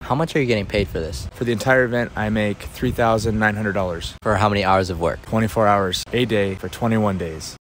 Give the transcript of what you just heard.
How much are you getting paid for this? For the entire event, I make $3,900. For how many hours of work? 24 hours a day for 21 days.